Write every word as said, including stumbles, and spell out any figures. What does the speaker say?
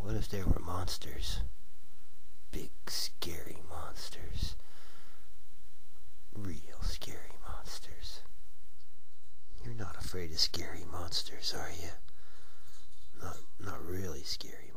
What if there were monsters? Big, scary monsters. Real scary monsters. You're not afraid of scary monsters, are you? Not, not really scary